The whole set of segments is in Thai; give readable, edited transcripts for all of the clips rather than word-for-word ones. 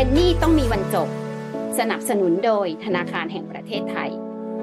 เป็นหนี้ต้องมีวันจบสนับสนุนโดยธนาคารแห่งประเทศไทย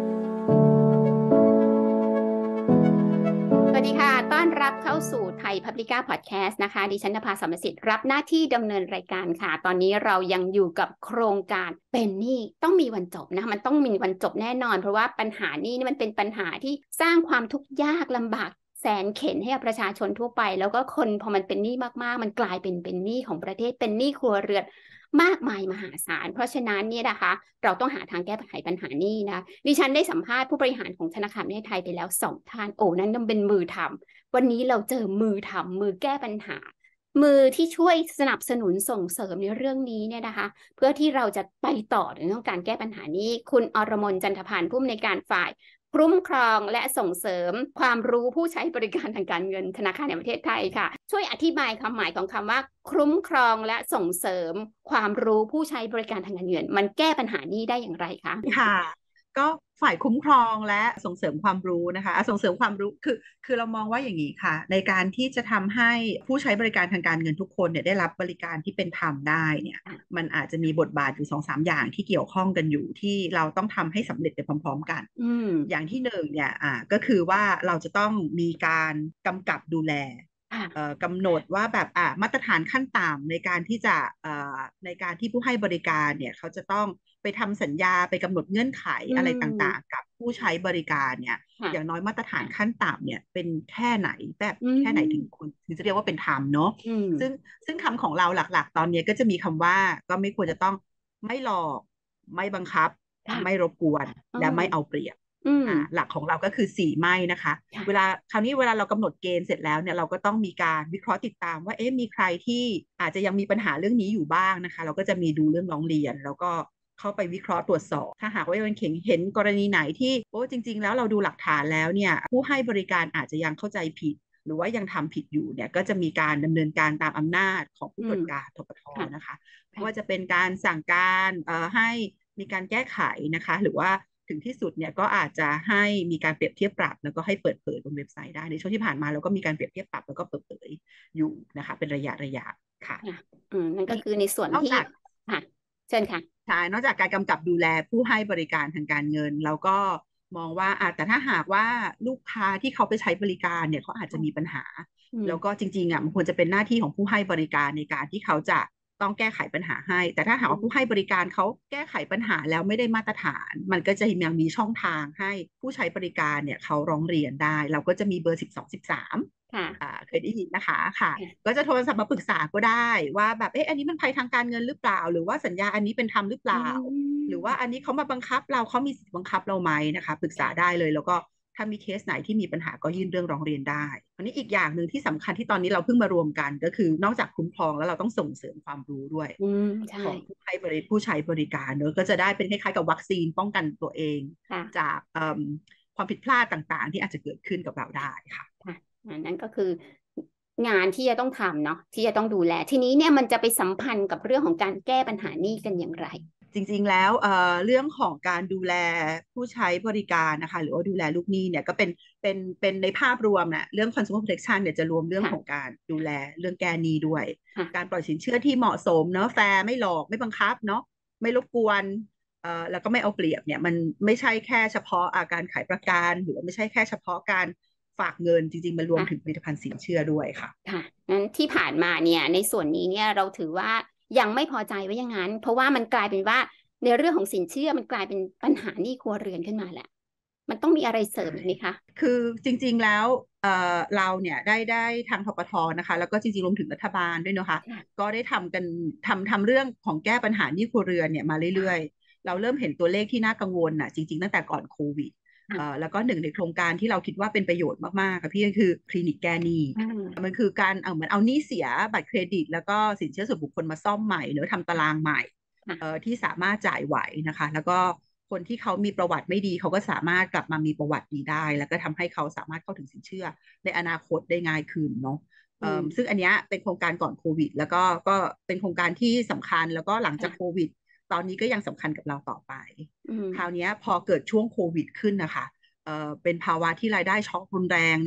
สวัสดีค่ะต้อนรับเข้าสู่ไทย Publica Podcast นะคะดิฉันนภา สมศิษฐ์รับหน้าที่ดำเนินรายการค่ะตอนนี้เรายังอยู่กับโครงการเป็นหนี้ต้องมีวันจบนะมันต้องมีวันจบแน่นอนเพราะว่าปัญหานี้มันเป็นปัญหาที่สร้างความทุกข์ยากลำบากแสนเข็ญให้กับประชาชนทั่วไปแล้วก็คนพอมันเป็นหนี้มากๆมันกลายเป็นหนี้ของประเทศเป็นหนี้ครัวเรือนมากมายมหาศาลเพราะฉะนั้นเนี่ยนะคะเราต้องหาทางแก้ไขปัญหานี้นะดิฉันได้สัมภาษณ์ผู้บริหารของธนาคารแห่งประเทศไทยไปแล้ว2 ท่านโอ้นั่นต้องเป็นมือทำวันนี้เราเจอมือทำมือแก้ปัญหามือที่ช่วยสนับสนุนส่งเสริมในเรื่องนี้เนี่ยนะคะเพื่อที่เราจะไปต่อในเรื่องการแก้ปัญหานี้คุณอรมน จันทพันธ์ผู้อำนวยการฝ่ายคุ้มครองและส่งเสริมความรู้ผู้ใช้บริการทางการเงินธนาคารแห่งประเทศไทยค่ะช่วยอธิบายความหมายของคำว่าคุ้มครองและส่งเสริมความรู้ผู้ใช้บริการทางการเงินมันแก้ปัญหานี้ได้อย่างไรคะค่ะก็ฝ่ายคุ้มครองและส่งเสริมความรู้นะคะส่งเสริมความรู้คือเรามองว่าอย่างนี้ค่ะในการที่จะทำให้ผู้ใช้บริการทางการเงินทุกคนเนี่ยได้รับบริการที่เป็นธรรมได้เนี่ยมันอาจจะมีบทบาทอยู่2-3อย่างที่เกี่ยวข้องกันอยู่ที่เราต้องทำให้สำเร็จไปพร้อมๆกันอย่างที่หนึ่งเนี่ยก็คือว่าเราจะต้องมีการกำกับดูแลกำหนดว่าแบบมาตรฐานขั้นต่ำในการที่จะในการที่ผู้ให้บริการเนี่ยเขาจะต้องไปทำสัญญาไปกำหนดเงื่อนไขอะไรต่างๆกับผู้ใช้บริการเนี่ยอย่างน้อยมาตรฐานขั้นต่ำเนี่ยเป็นแค่ไหนแบบแค่ไหนถึงคุณถึงจะเรียกว่าเป็นธรรมเนาะซึ่งคำของเราหลักๆตอนนี้ก็จะมีคำว่าก็ไม่ควรจะต้องไม่หลอกไม่บังคับไม่รบกวนและไม่เอาเปรียบหลักของเราก็คือ4 ไม่นะคะคราวนี้เวลาเรากำหนดเกณฑ์เสร็จแล้วเนี่ยเราก็ต้องมีการวิเคราะห์ติดตามว่ามีใครที่อาจจะยังมีปัญหาเรื่องนี้อยู่บ้างนะคะเราก็จะมีดูเรื่องร้องเรียนแล้วก็เข้าไปวิเคราะห์ตรวจสอบถ้าหากว่ามันเห็นกรณีไหนที่จริงๆแล้วเราดูหลักฐานแล้วเนี่ยผู้ให้บริการอาจจะยังเข้าใจผิดหรือว่ายังทำผิดอยู่เนี่ยก็จะมีการดำเนินการตามอำนาจของผู้ตรวจการธปท.นะคะไม่ว่าจะเป็นการสั่งการให้มีการแก้ไขนะคะหรือว่าถึงที่สุดเนี่ยก็อาจจะให้มีการเปรียบเทียบปรับแล้วก็ให้เปิดเผยบนเว็บไซต์ได้ในช่วงที่ผ่านมาเราก็มีการเปรียบเทียบปรับแล้วก็เปิดเผยอยู่นะคะเป็นระยะค่ะนั่นก็คือในส่วนที่ค่ะเชิญค่ะใช่นอกจากการกำกับดูแลผู้ให้บริการทางการเงินเราก็มองว่าแต่ถ้าหากว่าลูกค้าที่เขาไปใช้บริการเนี่ยเขาอาจจะมีปัญหาแล้วก็จริงๆมันควรจะเป็นหน้าที่ของผู้ให้บริการในการที่เขาจะต้องแก้ไขปัญหาให้แต่ถ้าหากว่าผู้ให้บริการเขาแก้ไขปัญหาแล้วไม่ได้มาตรฐานมันก็จะยังมีช่องทางให้ผู้ใช้บริการเนี่ยเขาร้องเรียนได้เราก็จะมีเบอร์1213เคยได้ยินนะคะค่ะก็จะโทรศัพท์มาปรึกษาก็ได้ว่าแบบอันนี้มันภัยทางการเงินหรือเปล่าหรือว่าสัญญาอันนี้เป็นธรรมหรือเปล่าหรือว่าอันนี้เขามาบังคับเราเขามีสิทธิ์บังคับเราไหมนะคะปรึกษาได้เลยแล้วก็ถ้ามีเคสไหนที่มีปัญหาก็ยื่นเรื่องร้องเรียนได้อันนี้อีกอย่างหนึ่งที่สำคัญที่ตอนนี้เราเพิ่งมารวมกันก็คือนอกจากคุ้มครองแล้วเราต้องส่งเสริมความรู้ด้วยของผู้ใช้บริการเนอะก็จะได้เป็นคล้ายๆกับวัคซีนป้องกันตัวเองจากความผิดพลาดต่างๆที่อาจจะเกิดขึ้นกับเราได้ค่ะนั่นก็คืองานที่จะต้องทำเนาะที่จะต้องดูแลทีนี้เนี่ยมันจะไปสัมพันธ์กับเรื่องของการแก้ปัญหานี้กันอย่างไรจริงๆแล้วเรื่องของการดูแลผู้ใช้บริการนะคะหรือว่าดูแลลูกหนี้เนี่ยก็เป็นในภาพรวมนะเรื่อง consumer protection เนี่ยจะรวมเรื่องของการดูแลเรื่องแก้หนี้ด้วยการปล่อยสินเชื่อที่เหมาะสมเนาะแฟร์ไม่หลอกไม่บังคับเนาะไม่รบกวนแล้วก็ไม่เอาเปรียบเนี่ยมันไม่ใช่แค่เฉพาะการขายประกันหรือไม่ใช่แค่เฉพาะการฝากเงินจริงๆมันรวมถึงผลิตภัณฑ์สินเชื่อด้วยค่ะงั้นที่ผ่านมาเนี่ยในส่วนนี้เนี่ยเราถือว่ายังไม่พอใจไว้อย่างนั้นเพราะว่ามันกลายเป็นว่าในเรื่องของสินเชื่อมันกลายเป็นปัญหาหนี้ครัวเรือนขึ้นมาแหละมันต้องมีอะไรเสริมอีกไหมคะคือจริงๆแล้วเราเนี่ยได้ทางธปท.นะคะแล้วก็จริงๆรวมถึงรัฐบาลด้วยนะคะก็ได้ทำกันทำเรื่องของแก้ปัญหาหนี้ครัวเรือนเนี่ยมาเรื่อยๆเราเริ่มเห็นตัวเลขที่น่ากังวลจริงๆตั้งแต่ก่อนโควิดแล้วก็หนึ่งในโครงการที่เราคิดว่าเป็นประโยชน์มากๆค่ะพี่ก็คือคลินิกแก้หนี้มันคือการเหมือนเอาหนี้เสียบัตรเครดิตแล้วก็สินเชื่อส่วนบุคคลมาซ่อมใหม่หรือทำตารางใหม่ที่สามารถจ่ายไหวนะคะแล้วก็คนที่เขามีประวัติไม่ดีเขาก็สามารถกลับมามีประวัติดีได้แล้วก็ทำให้เขาสามารถเข้าถึงสินเชื่อในอนาคตได้ง่ายขึ้นเนาะซึ่งอันนี้เป็นโครงการก่อนโควิดแล้วก็เป็นโครงการที่สำคัญแล้วก็หลังจากโควิดตอนนี้ก็ยังสำคัญกับเราต่อไปคราวนี้พอเกิดช่วงโควิดขึ้นนะคะเป็นภาวะที่รายได้ช็อครุนแรงเนาะ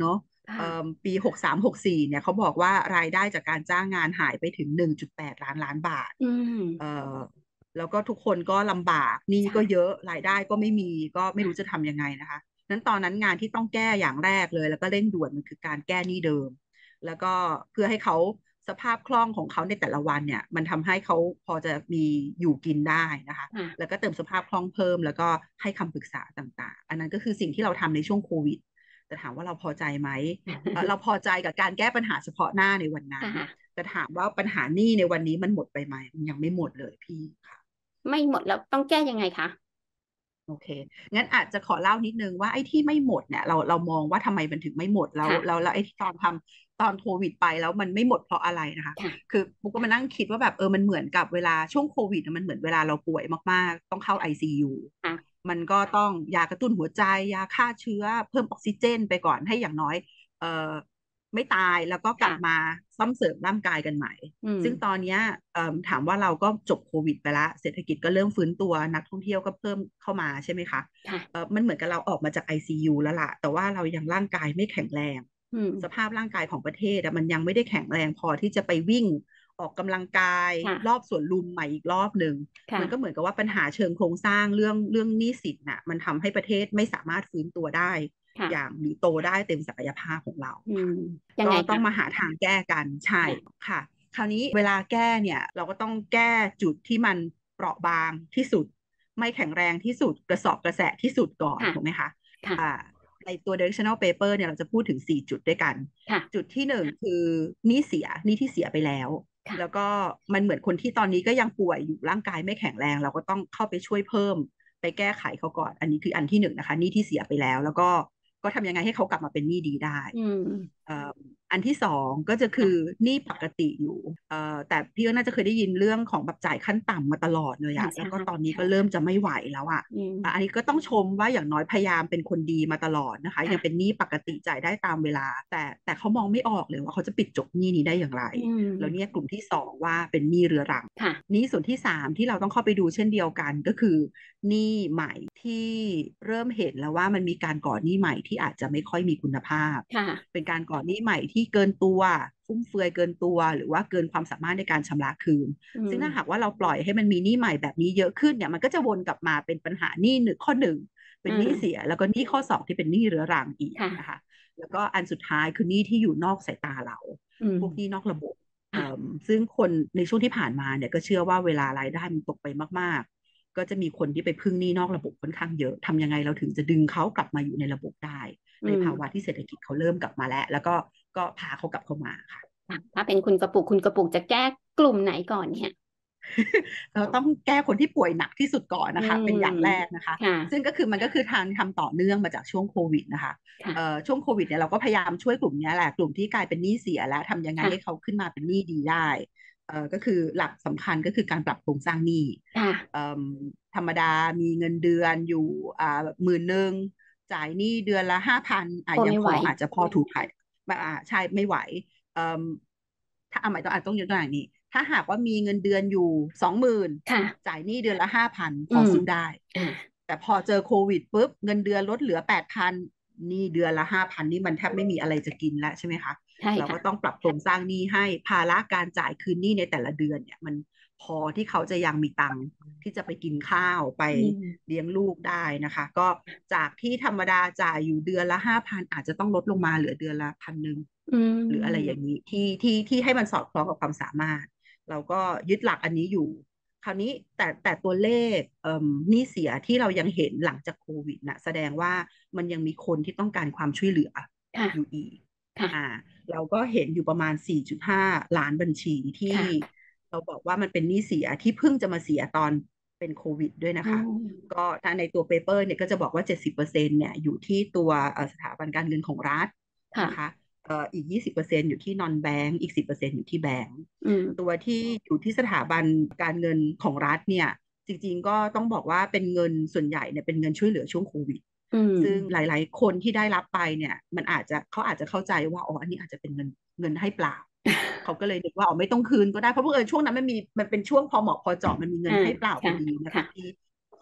ปี63-64เนี่ยเขาบอกว่ารายได้จากการจ้างงานหายไปถึง1.8 ล้านบาทอืมเอ่อแล้วก็ทุกคนก็ลำบากหนี้ก็ใช่เยอะรายได้ก็ไม่มีก็ไม่รู้จะค่ะทำยังไงนะคะนั้นตอนนั้นงานที่ต้องแก้อย่างแรกเลยแล้วก็เร่งด่วนมันคือการแก้หนี้เดิมแล้วก็เพื่อให้เขาสภาพคล่องของเขาในแต่ละวันเนี่ยมันทำให้เขาพอจะมีอยู่กินได้นะคะแล้วค่ะก็เติมสภาพคล่องเพิ่มแล้วก็ให้คำปรึกษาต่างๆอันนั้นก็คือสิ่งที่เราทำในช่วงโควิดแต่ถามว่าเราพอใจไหมเราพอใจกับการแก้ปัญหาเฉพาะหน้าในวันนั้นค่ะแต่ถามว่าปัญหาหนี้ในวันนี้มันหมดไปไหมมันยังไม่หมดเลยพี่ค่ะไม่หมดแล้วต้องแก้ยังไงคะโอเคงั้นอาจจะขอเล่านิดนึงว่าไอ้ที่ไม่หมดเนี่ยเรามองว่าทำไมมันถึงไม่หมดแล้วแล้วค่ะแล้วไอ้ที่ตอนทำตอนโควิดไปแล้วมันไม่หมดเพราะอะไรนะคะค่ะคือปุ๊กก็มานั่งคิดว่าแบบมันเหมือนกับเวลาช่วงโควิดมันเหมือนเวลาเราป่วยมากๆต้องเข้า ICU ค่ะมันก็ต้องยากระตุ้นหัวใจยาฆ่าเชื้อเพิ่มออกซิเจนไปก่อนให้อย่างน้อยเอ่อไม่ตายแล้วก็กลับค่ะมาซ่อมเสริมร่างกายกันใหม่อืมซึ่งตอนเนี้ยถามว่าเราก็จบโควิดไปละเศรษฐกิจก็เริ่มฟื้นตัวนักท่องเที่ยวก็เพิ่มเข้ามาใช่ไหมคะค่ะมันเหมือนกับเราออกมาจาก ICU แล้วล่ะแต่ว่าเรายังร่างกายไม่แข็งแรงอืมสภาพร่างกายของประเทศมันยังไม่ได้แข็งแรงพอที่จะไปวิ่งออกกำลังกายรอบค่ะสวนลุมใหม่อีกรอบหนึ่งมันก็เหค่ะมือนกับว่าปัญหาเชิงโครงสร้างเรื่องหนี้สินน่ะมันทำให้ประเทศไม่สามารถฟื้นตัวได้อย่างค่ะหรือโตได้เต็มศักยภาพของเราอืมค่ะยังไงคะก็ต้องมาหาทางแก้กันใช่ค่ะค่ะ คราวนี้เวลาแก้เนี่ยเราก็ต้องแก้จุดที่มันเปราะบางที่สุดไม่แข็งแรงที่สุดกระสอบกระแสะที่สุดก่อนค่ะถูกไหมคะค่ะอ่าในตัว directional paper เนี่ยเราจะพูดถึง4จุดด้วยกันจุค่ะดที่1คือหนี้ที่เสียไปแล้วแล้วค่ะก็มันเหมือนคนที่ตอนนี้ก็ยังป่วยอยู่ร่างกายไม่แข็งแรงเราก็ต้องเข้าไปช่วยเพิ่มไปแก้ไขเขาก่อนอันนี้คืออันที่1นะคะหนี้ที่เสียไปแล้วแล้วก็ทำยังไงให้เขากลับมาเป็นหนี้ดีได้อืมเอ่ออันที่สองก็จะคือค่ะหนี้ปกติอยู่แต่พี่ก็น่าจะเคยได้ยินเรื่องของแบบจ่ายขั้นต่ำมาตลอดเลยอะแล้ใช่วก็ตอนนี้ใช่ก็เริ่มจะไม่ไหวแล้วอะอืมอันนี้ก็ต้องชมว่าอย่างน้อยพยายามเป็นคนดีมาตลอดนะคะยังเป็นหค่ะนี้ปกติจ่ายได้ตามเวลาแต่เขามองไม่ออกเลยว่าเขาจะปิดจบหนี้นี้ได้อย่างไรอืแล้วเนี่ยมกลุ่มที่สองว่าเป็นหนี้เรื้อรังค่ะหนี้ส่วนที่สามที่เราต้องเข้าไปดูเช่นเดียวกันก็คือหนี้ใหม่ที่เริ่มเห็นแล้วว่ามันมีการก่อหนี้ใหม่ที่อาจจะไม่ค่อยมีคุณภาพค่ะเป็นการก่อหนี้ใหม่ที่เกินตัวฟุ่มเฟือยเกินตัวหรือว่าเกินความสามารถในการชำระคืนอืมซึ่งถ้าหากว่าเราปล่อยให้มันมีหนี้ใหม่แบบนี้เยอะขึ้นเนี่ยมันก็จะวนกลับมาเป็นปัญหาหนี้หนึ่งข้อหนึ่งเป็อืนหนี้เสีมยแล้วก็หนี้ข้อสองที่เป็นหนี้เรื้อรังอีกนะค่ะคะแล้วก็อันสุดท้ายคือหนี้ที่อยู่นอกสายตาเราอืมพวกหนี้นอกระบบค่ะซึ่งคนในช่วงที่ผ่านมาเนี่ยก็เชื่อว่าเวลารายได้มันตกไปมากๆก็จะมีคนที่ไปพึ่งหนี้นอกระบบค่อนข้างเยอะทำยังไงเราถึงจะดึงเขากลับมาอยู่ในระบบได้อืในภาวะมที่เศรษฐกิจเขาเริ่มกลับมาแล้วก็พาเขากลับเข้ามาค่ะค่ะถ้าเป็นคุณกระปุกจะแก้กลุ่มไหนก่อนเนี่ยเราต้องแก้คนที่ป่วยหนักที่สุดก่อนอืนะคะเป็นอย่างแรกมนะคะค่ะซึ่งก็คือมันก็คือทางทำต่อเนื่องมาจากช่วงโควิดนะคะค่ะช่วงโควิดเนี่ยเราก็พยายามช่วยกลุ่มนี้แหละกลุ่มที่กลายเป็นหนี้เสียแล้วทำยังไงให้เขาค่ะขึ้นมาเป็นหนี้ดีได้ก็คือหลักสำคัญก็คือการปรับโครงสร้างหนี้ค่ะเอ่อธรรมดามีเงินเดือนอยู่แบบ10,000จ่ายหนี้เดือนละ5,000ยังโอ้ไม่ไหวพออาจจะพอถูกถ่ายใช่ไม่ไหวเอ่อถ้าเอาหมายต้องยกตัวอย่างนี้ ถ้าหากว่ามีเงินเดือนอยู่20,000 ค่ะจ่ายหนี้เดือนละ5,000พอืมอสู้ได้อ่าแต่พอเจอโควิดปุ๊บเงินเดือนลดเหลือ8,000หนี้เดือนละ5,000นี่มันแทบไม่มีอะไรจะกินแล้วใช่ไหมคะใช่เราค่ะก็ต้องปรับโครงสร้างหนี้ให้ภาระการจ่ายคืนหนี้ในแต่ละเดือนเนี่ยมันพอที่เขาจะยังมีตังค์ที่จะไปกินข้าวไปอืมเลี้ยงลูกได้นะคะก็จากที่ธรรมดาจ่ายอยู่เดือนละ5,000อาจจะต้องลดลงมาเหลือเดือนละ1,100 อืหรืออะไรอย่างมนี้ที่ให้มันสอดคล้องกับความสามารถ เราก็ยึดหลักอันนี้อยู่ คราวนี้แต่ตัวเลขหนี้เสียที่เรายังเห็นหลังจากโควิดนะแสดงว่ามันยังมีคนที่ต้องการความช่วยเหลือค่ะอยู่อีกค่ะอ่าเราก็เห็นอยู่ประมาณ4.5ล้านบัญชีที่ค่ะเราบอกว่ามันเป็นหนี้เสียที่เพิ่งจะมาเสียตอนเป็นโควิดด้วยนะอืคะมก็ถ้าในตัวเปเปอร์เนี่ยก็จะบอกว่า70%เนี่ยอยู่ที่ตัวสถาบันการเงินของรัฐนะคะค่ะอีก20%อยู่ที่นอนแบงก์อีก10%อยู่ที่แบงก์อืมตัวที่อยู่ที่สถาบันการเงินของรัฐเนี่ยจริงๆก็ต้องบอกว่าเป็นเงินส่วนใหญ่เนี่ยเป็นเงินช่วยเหลือช่วงโควิดอืมซึ่งหลายๆคนที่ได้รับไปเนี่ยมันเขาอาจจะเข้าใจว่าอ๋ออันนี้อาจจะเป็นเงินให้เปล่าเขาก็เลยนึกว่าอ๋อไม่ต้องคืนก็ได้เพราะเผอิญช่วงนั้นมันเป็นช่วงพอเหมาะพอเจาะมันมีเงิอ่านให้เปล่าพอค่ะดีนะค่ะคะพี่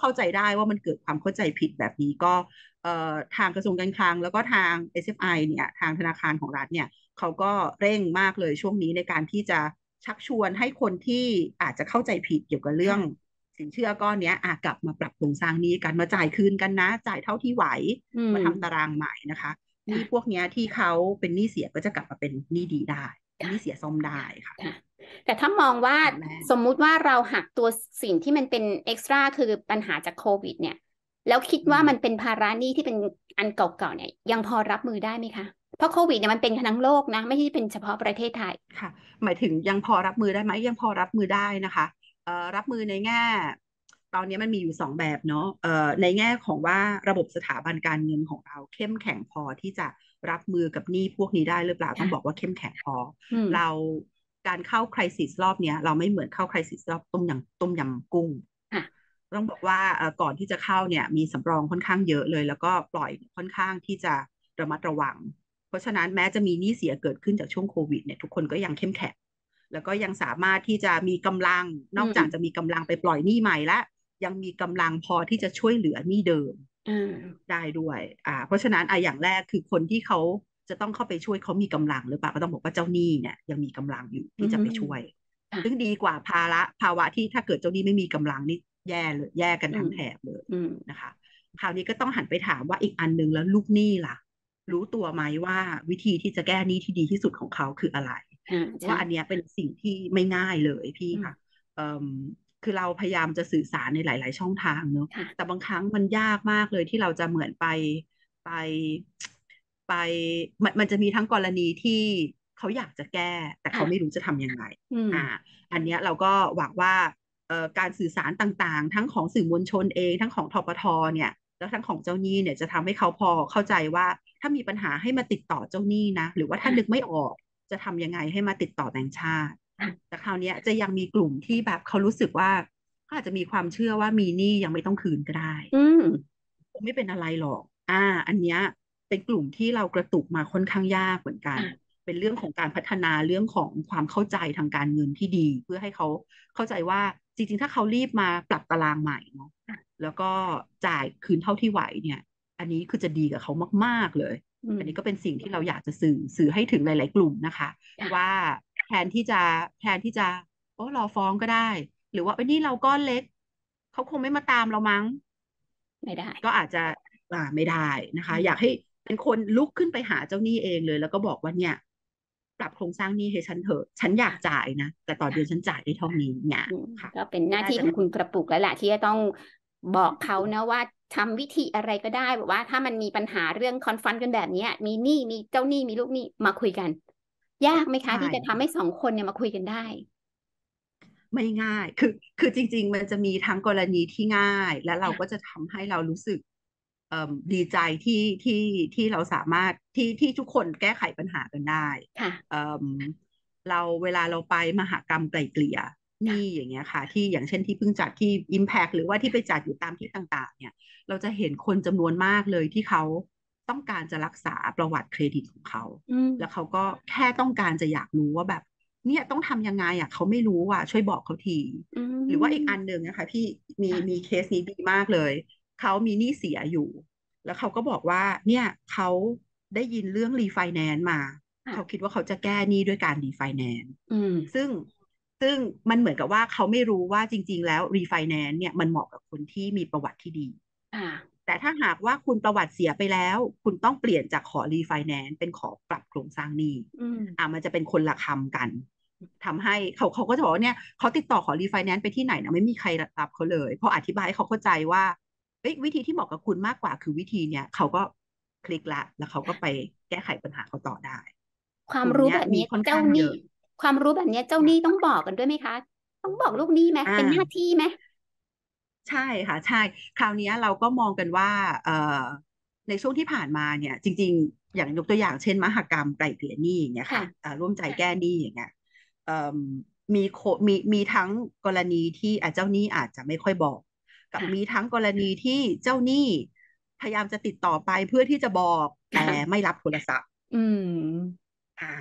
เข้าใจได้ว่ามันเกิดความเข้าใจผิดแบบนี้ก็ทางกระทรวงการคลังแล้วก็ทาง SFI เนี่ยทางธนาคารของรัฐเนี่ยเขาก็เร่งมากเลยช่วงนี้ในการที่จะชักชวนให้คนที่อาจจะเข้าใจผิดเกี่ยวกับเรื่องค่ะสินเชื่อก้อนเนี้ยกลับมาปรับโครงสร้างหนี้กันมาจ่ายคืนกันนะจ่ายเท่าที่ไหวอืมมาทำตารางใหม่นะคะหนี้พวค่ะกเนี้ยที่เขาเป็นหนี้เสียก็จะกลับมาเป็นหนี้ดีได้หค่ะนี้เสียซ่อมได้ค่ะค่ะแต่ถ้ามองว่าอย่างแรกสมมุติว่าเราหักตัวสิ่งที่มันเป็นเอ็กซ์ตร้าคือปัญหาจากโควิดเนี่ยแล้วคิดอืมว่ามันเป็นภาระหนี้ที่เป็นอันเก่าๆเนี่ยยังพอรับมือได้ไหมคะเพราะโควิดเนี่ยมันเป็นทั้งโลกนะไม่ใช่เป็นเฉพาะประเทศไทยค่ะหมายถึงยังพอรับมือได้ไหมยังพอรับมือได้นะคะรับมือในแง่ตอนนี้มันมีอยู่สองแบบเนาะในแง่ของว่าระบบสถาบันการเงินของเราเข้มแข็งพอที่จะรับมือกับหนี้พวกนี้ได้หรือเปล่าต้องบอกค่ะว่าเข้มแข็งพออืมเราการเข้าไครซิสรอบเนี้ยเราไม่เหมือนเข้าไครซิสรอบต้มยำกุ้งค่ะต้องบอกว่าก่อนที่จะเข้าเนี่ยมีสำรองค่อนข้างเยอะเลยแล้วก็ปล่อยค่อนข้างที่จะระมัดระวัง เพราะฉะนั้นแม้จะมีหนี้เสียเกิดขึ้นจากช่วงโควิดเนี่ยทุกคนก็ยังเข้มแข็งแล้วก็ยังสามารถที่จะมีกำลังนอือกจากจะมมีกำลังไปปล่อยหนี้ใหม่และยังมีกำลังพอที่จะช่วยเหลือหนี้เดิมอ่าได้ด้วยเพราะฉะนั้นอย่างแรกคือคนที่เขาจะต้องเข้าไปช่วยเขามีกำลังหรือเปล่าก็ต้องบอกว่าเจ้าหนี้เนี่ยยังมีกำลังอยู่อืที่จะไปช่วยมค่ะซึ่งดีกว่าภาวะที่ถ้าเกิดเจ้าหนี้ไม่มีกำลังนี่แย่เลยแย่กันอืมทั้งแถบเลยอืมนะคะคราวนี้ก็ต้องหันไปถามว่าอีกอันหนึ่งแล้วลูกหนี้ล่ะ รู้ตัวไหมว่าวิธีที่จะแก้หนี้ที่ดีที่สุดของเขาคืออะไรใช่ว่าอันเนี้ยเป็นสิ่งที่ไม่ง่ายเลยพี่อืมค่ะเอ่มคือเราพยายามจะสื่อสารในหลายๆช่องทางเนอะแต่ค่ะบางครั้งมันยากมากเลยที่เราจะเหมือนไปไปมันจะมีทั้งกรณีที่เขาอยากจะแก้แต่เขาไม่ค่ะรู้จะทำยังไงอืมอ่าอันเนี้ยเราก็หวังว่าการสื่อสารต่างๆทั้งของสื่อมวลชนเองทั้งของธปทเนี่ยแล้วทั้งของเจ้าหนี้เนี่ยจะทำให้เขาพอเข้าใจว่าถ้ามีปัญหาให้มาติดต่อเจ้าหนี้นะหรือว่าถ้านึกค่ะไม่ออกจะทำยังไงให้มาติดต่อแบงก์ชาติค่ะแต่คราวเนี้ยจะยังมีกลุ่มที่แบบเขารู้สึกว่าเขาอาจจะมีความเชื่อว่ามีหนี้ยังไม่ต้องคืนก็ได้อืมคงไม่เป็นอะไรหรอกอันเนี้ยเป็นกลุ่มที่เรากระตุกมาค่อนข้างยากเหมือนกันค่ะเป็นเรื่องของการพัฒนาเรื่องของความเข้าใจทางการเงินที่ดีเพื่อให้เขาเข้าใจว่าจริงๆถ้าเขารีบมาปรับตารางใหม่เนาะค่ะแล้วก็จ่ายคืนเท่าที่ไหวเนี่ยอันนี้คือจะดีกับเขามากๆเลยอืมอันนี้ก็เป็นสิ่งที่เราอยากจะสื่อให้ถึงหลายๆกลุ่มนะคะว่าค่ะแทนที่จะโอ้รอฟ้องก็ได้หรือว่าไอ้ยนี่เราก้อนเล็กเขาคงไม่มาตามเรามั้งไม่ได้ก็อาจจะไม่ได้นะอืคะอยากให้มเป็นคนลุกขึ้นไปหาเจ้าหนี้เองเลยแล้วก็บอกว่าเนี่ยปรับโครงสร้างหนี้ให้ฉันเถอะฉันอยากค่ะจ่ายนะแต่ต่อเดือนฉันค่ะจ่ายได้เท่านี้เนี่ยอืมค่ะก็เป็นหน้าน่าจะที่ของคุณกระปุกแล้วแหละที่จะต้องบอกเขานะว่าทำวิธีอะไรก็ได้แบบว่าถ้ามันมีปัญหาเรื่องคอนฟรอนต์กันแบบเนี้ยมีหนี้มีเจ้าหนี้มีลูกหนี้มาคุยกันยากไหมคะใช่ที่จะทำให้สองคนเนี่ยมาคุยกันได้ไม่ง่ายคือจริงๆมันจะมีทั้งกรณีที่ง่ายและเราก็ค่ะจะทำให้เรารู้สึกดีใจที่เราสามารถที่ทุกคนแก้ไขปัญหากันได้ค่ะเอ่มเวลาเราไปมหกรรมไกล่เกลี่ยนี่ค่ะอย่างเงี้ยค่ะที่อย่างเช่นที่เพิ่งจัดที่ Impact หรือว่าที่ไปจัดอยู่ตามที่ต่างๆเนี่ยเราจะเห็นคนจำนวนมากเลยที่เขาต้องการจะรักษาประวัติเครดิตของเขาอืมแล้วเขาก็แค่ต้องการจะอยากรู้ว่าแบบเนี่ยต้องทำยังไงเขาไม่รู้ช่วยบอกเขาทีอืหรือว่าอีกอันหมนึ่งนะคะพี่มีค่ะมีเคสนี้ดีมากเลยเขามีหนี้เสียอยู่ แล้วเขาก็บอกว่าเนี่ยเขาได้ยินเรื่องรีไฟแนนซ์มาเขาคิดค่ะว่าเขาจะแก้หนี้ด้วยการรีไฟแนนซ์อืมซึ่งซึ่งมันเหมือนกับว่าเขาไม่รู้ว่าจริงๆแล้วรีไฟแนนซ์เนี่ยมันเหมาะกับคนที่มีประวัติที่ดีค่ะแต่ถ้าหากว่าคุณประวัติเสียไปแล้วคุณต้องเปลี่ยนจากขอรีไฟแนนซ์เป็นขอปรับโครงสร้างหนี้อืมมันจะเป็นคนละคำกันทำให้เขาก็จะบอกว่าเนี่ยเขาติดต่อขอรีไฟแนนซ์ไปที่ไหนนะไม่มีใครรับเขาเลยพออธิบายให้เขาเข้าใจว่า เอ้ยวิธีที่เหมาะกับคุณมากกว่าคือวิธีเนี้ยเขาก็คลิกละแล้วเขาก็ไปแก้ไขปัญหาเขาต่อได้ความกลุ่มเนี้ยรู้แบบนี้มีค่อนเจ้าหนี้ข้างเยอะความรู้แบบนี้เจ้าหนี้ต้องบอกกันด้วยไหมคะต้องบอกลูกหนี้ไหมอ่าเป็นหน้าที่ไหมใช่ค่ะใช่คราวเนี้ยเราก็มองกันว่าในช่วงที่ผ่านมาเนี่ยจริงๆอย่างยกตัวอย่างเช่นมหกรรมไกล่เกลี่ยหนี้อย่างเงี้ยค่ะค่ะร่วมใจแก้หนี้อย่างเงี้ยเอ่อมีทั้งกรณีที่เจ้าหนี้อาจจะไม่ค่อยบอกกับมีค่ะทั้งกรณีที่เจ้าหนี้พยายามจะติดต่อไปเพื่อที่จะบอกแต่ไม่ค่ะรับโทรศัพท์อืมอ่า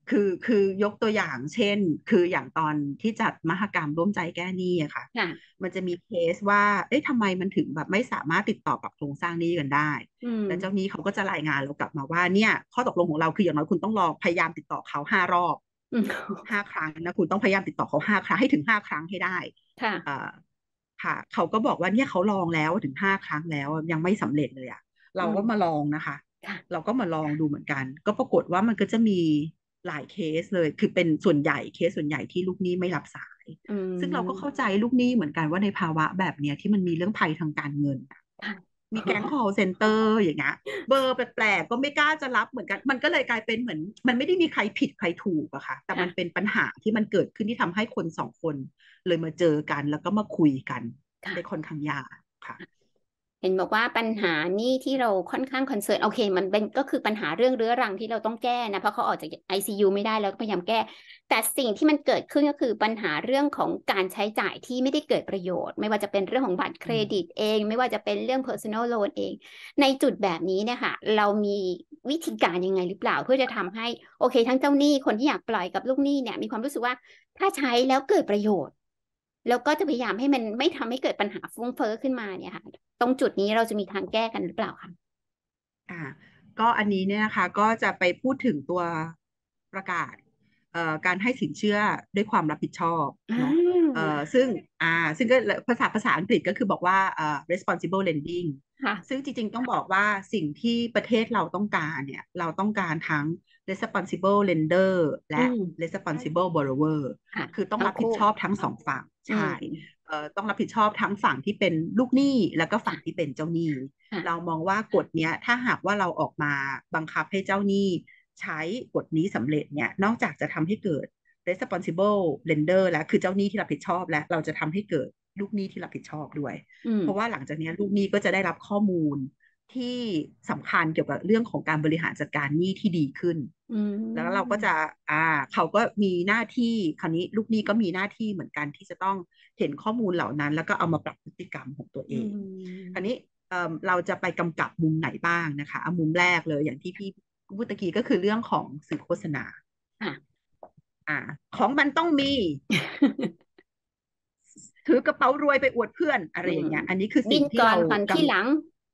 คือยกตัวอย่างเช่นคืออย่างตอนที่จัดมหกรรมร่วมใจแก้หนี้อะค่ะค่ะมันจะมีเคสว่าเอ๊ะทำไมมันถึงแบบไม่สามารถติดต่อปรับโครงสร้างหนี้กันได้อืมแล้วเจ้าหนี้เขาก็จะรายงานเรากลับมาว่าเนี่ยข้อตกลงของเราคืออย่างน้อยคุณต้องลองพยายามติดต่อเขา5 รอบอืม 5 ครั้งนะคุณต้องพยายามติดต่อเขา5 ครั้งให้ถึง5 ครั้งให้ได้เอ่ค่ะอค่ะเขาก็บอกว่าเนี่ยเขาลองแล้วถึง5 ครั้งแล้วยังไม่สำเร็จเลยอะอืเรามก็มาลองนะคะค่ะเราก็มาลองดูเหมือนกัน ก็ปรากฏว่ามันก็จะมีหลายเคสเลย คือเป็นส่วนใหญ่เคสส่วนใหญ่ที่ลูกหนี้ไม่รับสายอืซึ่งเราก็เข้ามใจลูกหนี้เหมือนกันว่าในภาวะแบบเนี้ยที่มันมีเรื่องภัยทางการเงินอะค่ะมีแก๊ง call center อย่างเงี้ยเบอร์แปลกๆก็ไม่กล้าจะรับเหมือนกัน มันก็เลยกลายเป็นเหมือนมันไม่ได้มีใครผิดใครถูกอะค่ะแต่มันเป็นค่ะปัญหาที่มันเกิดขึ้นที่ทำให้คน2 คนเลยมาเจอกันแล้วก็มาคุยกันได้ค่ค่ะอนข้างยากค่ะเห็นบอกว่าปัญหานี่ที่เราค่อนข้างคอนเซิร์นโอเคมันเป็นก็คือปัญหาเรื่องเรื้อรังที่เราต้องแก้นะเพราะเขาออกจาก ICU ไม่ได้แล้วก็พยายามแก้แต่สิ่งที่มันเกิดขึ้นก็คือปัญหาเรื่องของการใช้จ่ายที่ไม่ได้เกิดประโยชน์ไม่ว่าจะเป็นเรื่องของบัตรเครอืมดิตเองไม่ว่าจะเป็นเรื่อง personal loan เองในจุดแบบนี้เนี่ยค่ะเรามีวิธีการยังไงหรือเปล่าเพื่อจะทำให้โอเคทั้งเจ้าหนี้คนที่อยากปล่อยกับลูกหนี้เนี่ยมีความรู้สึกว่าถ้าใช้แล้วเกิดประโยชน์แล้วก็จะพยายามให้มันไม่ทำให้เกิดปัญหาฟุ้งเฟ้อขึ้นมาเนี่ยค่ะ ตรงจุดนี้เราจะมีทางแก้กันหรือเปล่าคะอ่าก็อันนี้เนี่ยนะคะก็จะไปพูดถึงตัวประกาศการให้สินเชื่อด้วยความรับผิดชอบอ่เนาะาซึ่งซึ่งก็ภาษาอังกฤษก็คือบอกว่าresponsible lending ซึ่งค่ะจริงๆต้องบอกว่าสิ่งที่ประเทศเราต้องการเนี่ยเราต้องการทั้ง responsible lender อืและม responsible borrower ค่ะคือต้องรับผิดทั้งคู่ชอบทั้ง2 ฝั่งอืใช่มต้องรับผิดชอบทั้งฝั่งที่เป็นลูกหนี้แล้วก็ฝั่งที่ค่ะเป็นเจ้าหนี้ เราค่ะมองว่ากฎเนี้ยถ้าหากว่าเราออกมาบังคับให้เจ้าหนี้ใช้กฎนี้สำเร็จเนี่ยนอกจากจะทำให้เกิด responsible lender แล้วคือเจ้าหนี้ที่รับผิดชอบแล้วเราจะทำให้เกิดลูกหนี้ที่รับผิดชอบด้วยอืมเพราะว่าหลังจากนี้ลูกหนี้ก็จะได้รับข้อมูลที่สำคัญเกี่ยวกับเรื่องของการบริหารจัดการหนี้ที่ดีขึ้นอืแล้วเราก็มจะเขาก็มีหน้าที่คราวนี้ลูกหนี้ก็มีหน้าที่เหมือนกันที่จะต้องเห็นข้อมูลเหล่านั้นแล้วก็เอามาปรับพฤติกรรมของตัวอืเองมอันนี้เราจะไปกำกับมุมไหนบ้างนะคะเอามุมแรกเลยอย่างที่พี่พูดตะกี้ก็คือเรื่องของสื่อโฆษณาค่ะอ่าของมันต้องมี ถือกระเป๋ารวยไปอวดเพื่อนอะไรอืมอย่างเงี้ยอันนี้คือบินก่อนสิ่งที่เรากำผ่อนที่หลัง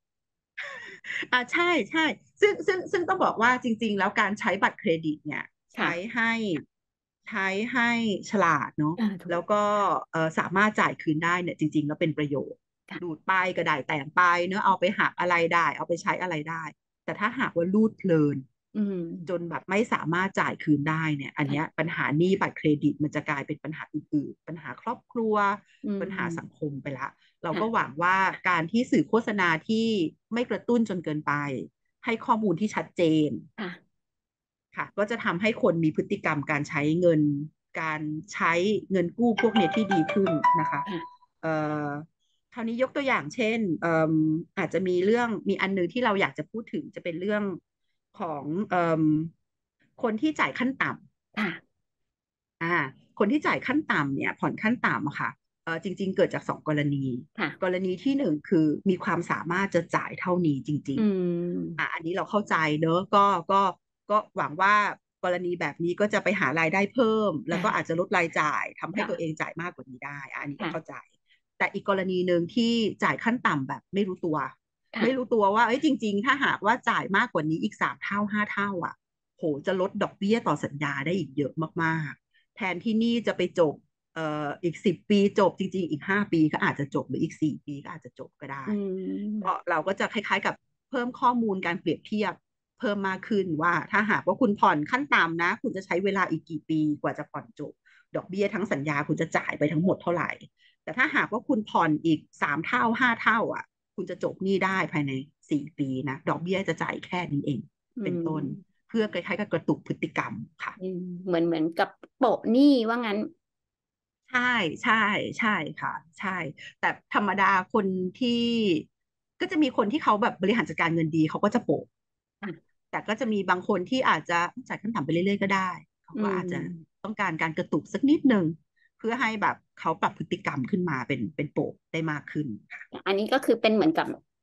ใช่ซึ่งต้องบอกว่าจริงๆแล้วการใช้บัตรเครดิตเนี่ยค่ะใช้ให้ใช้ให้ฉลาดเนาะถูกแล้วก็สามารถจ่ายคืนได้เนี่ยจริงๆแล้วเป็นประโยชน์ดูค่ะดไปก็ได้แต่งไปเนอะเอาไปหักอะไรได้เอาไปใช้อะไรได้แต่ถ้าหากว่ารูดเพลินอืมจนแบบไม่สามารถจ่ายคืนได้เนี่ยอันเนี้ยค่ะปัญหาหนี้บัตรเครดิตมันจะกลายเป็นปัญหาอื่นๆปัญหาครอบครัวอืปัญหาสังมคมไปละ เราก็หวัค่ะงว่าการที่สื่อโฆษณาที่ไม่กระตุ้นจนเกินไปให้ข้อมูลที่ชัดเจนค่ะค่ะก็จะทำให้คนมีพฤติกรรมการใช้เงินการใช้เงินกู้พวกเนี้ยที่ดีขึ้นนะคะค่ะเอ่อคราวนี้ยกตัวอย่างเช่นอาจจะมีเรื่องมีอันหนึงที่เราอยากจะพูดถึงจะเป็นเรื่องของคนที่จ่ายขั้นต่ำค่ะอ่าคนที่จ่ายขั้นต่ำเนี่ยผ่อนขั้นต่ำอะค่ะจริงๆเกิดจาก2 กรณีกค่ะรณีที่หนึ่งคือมีความสามารถจะจ่ายเท่านี้จริอืงมอันนี้เราเข้าใจเนอะก็หวังว่ากรณีแบบนี้ก็จะไปหารายได้เพิ่มแล้วก็อาจจะค่ะลดรายจ่ายทำให้ตัวเองค่ะจ่ายมากกว่านี้ได้อันนี้ก็เข้าใจค่ะแต่อีกกรณีหนึ่งที่จ่ายขั้นต่ำแบบไม่รู้ตัวไม่รู้ค่ะตัวว่าเอ้ยจริงๆถ้าหากว่าจ่ายมากกว่านี้อีก3 เท่า5 เท่าโหจะลดดอกเบี้ยต่อสัญญาได้อีกเยอะมากๆ แทนที่นี่จะไปจบอีก10 ปีจบจริงๆอีก5 ปีก็อาจจะจบหรืออีก4 ปีก็อาจจะจบก็ได้อืมก็เราก็จะคล้ายๆกับเพิ่มข้อมูลการเปรียบเทียบเพิ่มมากขึ้นว่าถ้าหากว่าคุณผ่อนขั้นต่ำนะคุณจะใช้เวลาอีกกี่ปีกว่าจะผ่อนจบดอกเบี้ยทั้งสัญญาคุณจะจ่ายไปทั้งหมดเท่าไหร่แต่ถ้าหากว่าคุณผ่อนอีก3 เท่า5 เท่าคุณจะจบหนี้ได้ภายใน4 ปีนะดอกเบี้ยจะจ่ายแค่นี้เองอืเป็นต้นมเพื่อคล้ายๆกับกระตุกพฤติกรรมค่ะเหมือนกับโปะหนี้ว่างั้นใช่ใช่ใช่ค่ะใช่แต่ธรรมดาคนที่ก็จะมีคนที่เขาแบบบริหารจัดการเงินดีเขาก็จะโปะค่ะแต่ก็จะมีบางคนที่อาจจะจ่ายขั้นต่ำไปเรื่อยๆก็ได้เขาอืก็อาจจะมต้องการการกระตุกสักนิดนึงเพื่อให้แบบเขาปรับพฤติกรรมขึ้นมาเป็นโปะได้มากขึ้นค่ะอันนี้ก็คือเป็นเหมือนกับ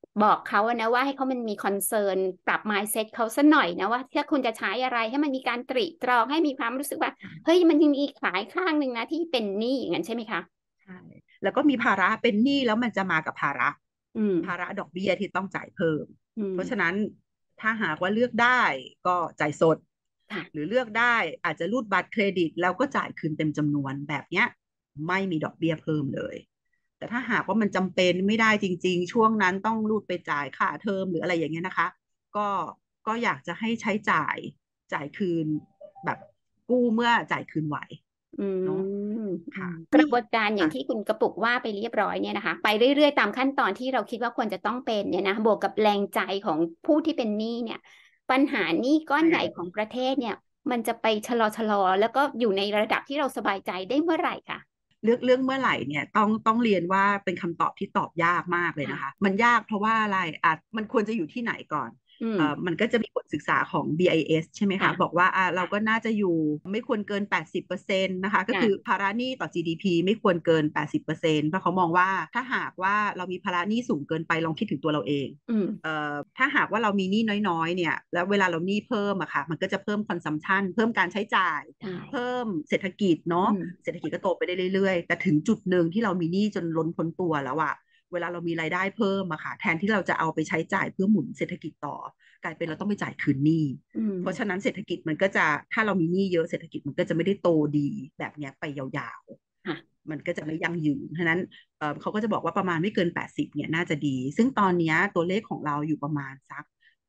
บอกเขานะว่าให้เขามันมีคอนเซิร์นปรับ mindset เขาสักหน่อยนะว่าถ้าคุณจะใช้อะไรให้มันมีการตรีตรองให้มีความรู้สึกว่าเฮ้ยมันยังมีขายข้างหนึ่งนะที่เป็นหนี้อย่างนั้นใช่ไหมคะใช่แล้วก็มีภาระเป็นหนี้แล้วมันจะมากับภาระอืมภาระดอกเบี้ยที่ต้องจ่ายเพิ่มอืมเพราะฉะนั้นถ้าหากว่าเลือกได้ก็จ่ายสดหรือค่ะเลือกได้อาจจะรูดบัตรเครดิตแล้วก็จ่ายคืนเต็มจำนวนแบบเนี้ยไม่มีดอกเบี้ยเพิ่มเลยแต่ถ้าหากว่ามันจำเป็นไม่ได้จริงๆช่วงนั้นต้องรูดไปจ่ายค่าเทอมหรืออะไรอย่างเงี้ยนะคะก็ก็อยากจะให้ใช้จ่ายคืนแบบกู้เมื่อจ่ายคืนไหวอืเนาะมค่ะกระบวนการอย่างค่ะที่คุณกระปุกว่าไปเรียบร้อยเนี่ยนะคะไปเรื่อยๆตามขั้นตอนที่เราคิดว่าควรจะต้องเป็นเนี่ยนะบวกกับแรงใจของผู้ที่เป็นหนี้เนี่ยปัญหาหนี้ก้อนใหญ่ของประเทศเนี่ยมันจะไปชะลอแล้วก็อยู่ในระดับที่เราสบายใจได้เมื่อไหร่คะเรื่องเมื่อไหร่เนี่ยต้องเรียนว่าเป็นคำตอบที่ตอบยากมากเลยนะคะค่ะมันยากเพราะว่าอะไรมันควรจะอยู่ที่ไหนก่อนอืมมันก็จะมีบทศึกษาของ BIS ใช่ไหมคะบอกค่ะว่าเราก็น่าจะอยู่ไม่ควรเกิน80%นะคะก็คือค่ะภาระหนี้ต่อ GDP ไม่ควรเกิน80%เพราะเขามองว่าถ้าหากว่าเรามีภาระหนี้สูงเกินไปลองคิดถึงตัวเราเองอืมถ้าหากว่าเรามีหนี้น้อยๆเนี่ยแล้วเวลาเราหนี้เพิ่มอะค่ะมันก็จะเพิ่มคอนซัมชันเพิ่มการใช้จ่ายใช่เพิ่มเศรษฐกิจอืเนาะมเศรษฐกิจก็โตไปได้เรื่อยๆแต่ถึงจุดหนึ่งที่เรามีหนี้จนล้นพ้นตัวแล้วอะเวลาเรามีรายได้เพิ่มอะค่ะแทนที่เราจะเอาไปใช้จ่ายเพื่อหมุนเศรษฐกิจต่อกลายเป็นเราต้องไปจ่ายคืนหนี้อืมเพราะฉะนั้นเศรษฐกิจมันก็จะถ้าเรามีหนี้เยอะเศรษฐกิจมันก็จะไม่ได้โตดีแบบเนี้ยไปยาวค่ะๆมันก็จะไม่ยั่งยืนฉะนั้น เขาก็จะบอกว่าประมาณไม่เกิน80เนี่ยน่าจะดี ซึ่งตอนนี้ตัวเลขของเราอยู่ประมาณสัก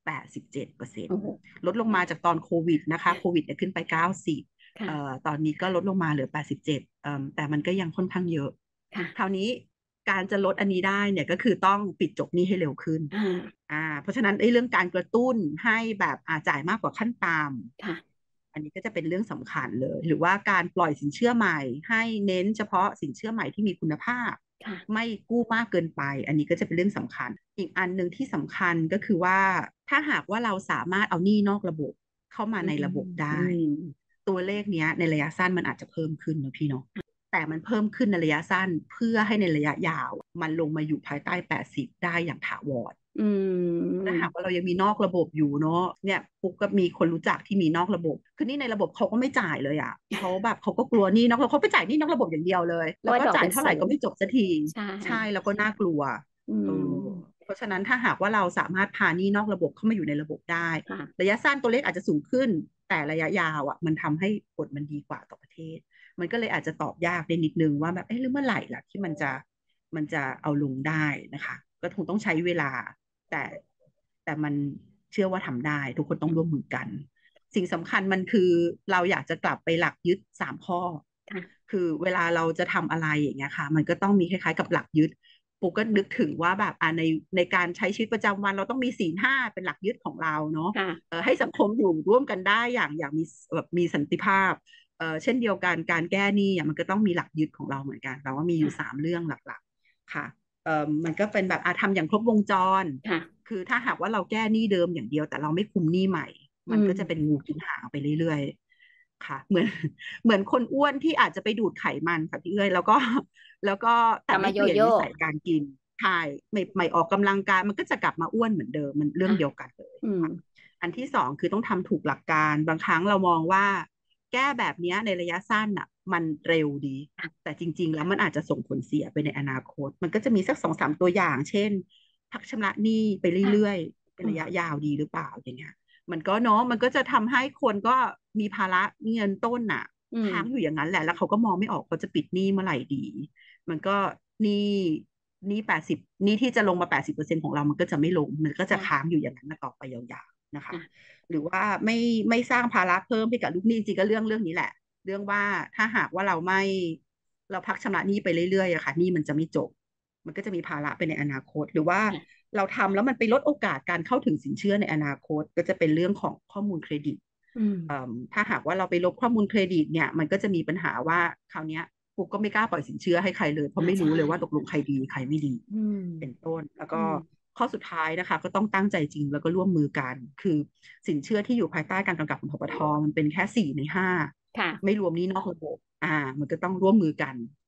87% โอ้โหลดลงมาจากตอนโควิดนะคะโควิดเนี่ยขึ้นไป90 ค่ะตอนนี้ก็ลดลงมาเหลือ87แต่มันก็ยังค่อนข้างเยอะคราค่ะวนี้การจะลดอันนี้ได้เนี่ยก็คือต้องปิดจบหนี้ให้เร็วขึ้นอ่าเพราะฉะนั้นไอ้เรื่องการกระตุ้นให้แบบจ่ายมากกว่าขั้นตามค่ะอันนี้ก็จะเป็นเรื่องสำคัญเลยหรือว่าการปล่อยสินเชื่อใหม่ให้เน้นเฉพาะสินเชื่อใหม่ที่มีคุณภาพค่ะไม่กู้มากเกินไปอันนี้ก็จะเป็นเรื่องสำคัญอีกอันหนึ่งที่สำคัญก็คือว่าถ้าหากว่าเราสามารถเอาหนี้นอกระบบเข้ามาอืในระมบบอืได้มตัวเลขเนี้ยในระยะสั้นมันอาจจะเพิ่มขึ้นนะพี่เนาะแต่มันเพิ่มขึ้นในระยะสั้นเพื่อให้ในระยะยาวมันลงมาอยู่ภายใต้80ได้อย่างถาวรอืถ้าหากมว่าเรายังมีนอกระบบอยู่เนาะเนี่ยปุ๊กก็มีคนรู้จักที่มีนอกระบบคือนี่ในระบบเขาก็ไม่จ่ายเลยอ่ะเขาแบบเขาก็กลัวหนี้นอกระบบเขาไปจ่ายหนี้นอกระบบอย่างเดียวเลยเพราะว่าดอกแล้วก็จ่ายมันสูงเท่าไหร่ก็ไม่จบสักทีใช่ใช่แล้วก็น่ากลัวอืเออมเพราะฉะนั้นถ้าหากว่าเราสามารถพาหนี้นอกระบบเข้ามาอยู่ในระบบได้ค่ะระยะสั้นตัวเลขอาจจะสูงขึ้นแต่ระยะยาวอ่ะมันทำให้ผลมันดีกว่าต่อประเทศมันก็เลยอาจจะตอบยากได้นิดนึงว่าแบบเอ๊ะหรือเมื่อไหร่ล่ะที่มันจะเอาลงได้นะคะก็คงต้องใช้เวลา แต่แต่มันเชื่อว่าทำได้ทุกคนต้องร่วมมือกันสิ่งสำคัญมันคือเราอยากจะกลับไปหลักยึด3 ข้อค่ะคือเวลาเราจะทำอะไรอย่างเงี้ยค่ะมันก็ต้องมีคล้ายๆกับหลักยึดปูก็นึกถึงว่าแบบในการใช้ชีวิตประจำวันเราต้องมีศีล 5เป็นหลักยึดของเราเนาะค่ะให้สังคมอยู่ร่วมกันได้อย่างมีแบบมีสันติภาพเช่นเดียวกันการแก้หนี้มันก็ต้องมีหลักยึดของเราเหมือนกันเราว่ามีอยู่3 เรื่องหลักๆค่ะ มันก็เป็นแบบทำอย่างครบวงจรค่ะคือถ้าหากว่าเราแก้หนี้เดิมอย่างเดียวแต่เราไม่คุมหนี้ใหม่อืมมันก็จะเป็นงูกินหางไปเรื่อยๆค่ะเหมือนคนอ้วนที่อาจจะไปดูดไขมันค่ะพี่เอ้ยแล้วก็แต่กลับไม่มาโยโย่เปลี่ยนนิสัยการกินใช่ไม่ออกกำลังกายมันก็จะกลับมาอ้วนเหมือนเดิมมันเรื่องค่ะเดียวกันเลยอืมค่ะอันที่สองคือต้องทำถูกหลักการบางครั้งเรามองว่าแก้แบบนี้ในระยะสั้นอ่ะมันเร็วดี แต่จริงๆแล้วมันอาจจะส่งผลเสียไปในอนาคต มันก็จะมีสัก2-3ตัวอย่าง เช่นพักชำระหนี้ไปเรื่อยๆเป็นอืมระยะยาวดีหรือเปล่าอย่างเงี้ยมันก็เนาะมันก็จะทำให้คนก็มีภาระเงินต้นน่ะอืมค้างอยู่อย่างนั้นแหละแล้วเขาก็มองไม่ออกเขาจะปิดหนี้เมื่อไหร่ดี มันก็หนี้หนี้หนี้ที่จะลงมา80%ของเรามันก็จะไม่ลงมันก็จะค้าค่ะงอยู่อย่างนั้นต่อไปยาวๆนะคะค่ะหรือว่าไม่สร้างภาระเพิ่มให้กับลูกหนี้จริงๆก็เรื่องนี้แหละ เรื่องว่าถ้าหากว่าเราพักชำระหนี้ไปเรื่อยๆอะค่ะหนี้มันจะไม่จบมันก็จะมีภาระไปในอนาคตหรือว่าค่ะเราทำแล้วมันไปลดโอกาสการเข้าถึงสินเชื่อในอนาคตก็จะเป็นเรื่องของข้อมูลเครดิตอืมถ้าหากว่าเราไปลบข้อมูลเครดิตเนี่ยมันก็จะมีปัญหาว่าคราวเนี้ยปุ๊กก็ไม่กล้าปล่อยสินเชื่อให้ใครเลยเพราะไม่ใช่รู้เลยว่าตกลงใครดีใครไม่ดีอืมเป็นต้นแล้วอืก็มข้อสุดท้ายนะคะก็ต้องตั้งใจจริงแล้วก็ร่วมมือกันคือสินเชื่อที่อยู่ภายใต้การกำกับของธปทมันเป็นแค่4 ใน 5 ค่ะไม่รวมหนี้นอกระบบมันก็ต้องร่วมมือกัน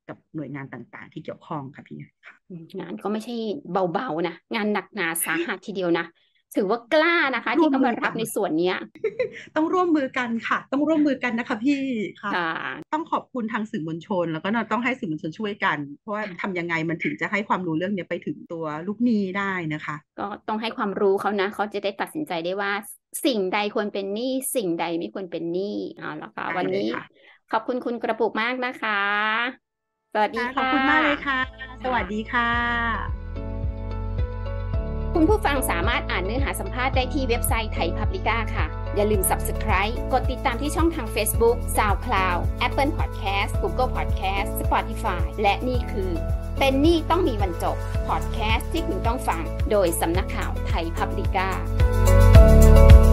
กับหน่วยงานต่างๆที่เกี่ยวข้องค่ะพี่ค่ะงานก็ไม่ใช่เบาๆนะงานหนักหนาสาหัสทีเดียวนะถือว่ากล้านะคะที่เข้ามารับในส่วนนี้ต้องร่วมมือกันค่ะต้องร่วมมือกันนะคะพี่ค่ะค่ะต้องขอบคุณทางสื่อมวลชนแล้วก็ต้องให้สื่อมวลชนช่วยกันเพราะว่าทำยังไงมันถึงจะให้ความรู้เรื่องนี้ไปถึงตัวลูกหนี้ได้นะคะก็ต้องให้ความรู้เขานะเขาจะได้ตัดสินใจได้ว่าสิ่งใดควรเป็นหนี้สิ่งใดไม่ควรเป็นหนี้เอาละค่ะวันนี้ขอบคุณคุณกระปุกมากนะคะสวัสดีค่ะขอบคุณมากเลยค่ะสวัสดีค่ะคุณผู้ฟังสามารถอ่านเนื้อหาสัมภาษณ์ได้ที่เว็บไซต์ไทยพับลิก้าค่ะอย่าลืม Subscribe กดติดตามที่ช่องทาง Facebook SoundCloud Apple Podcast Google Podcast Spotify และนี่คือเป็นหนี้ต้องมีวันจบ Podcast ที่คุณต้องฟังโดยสำนักข่าวไทยพับลิก้า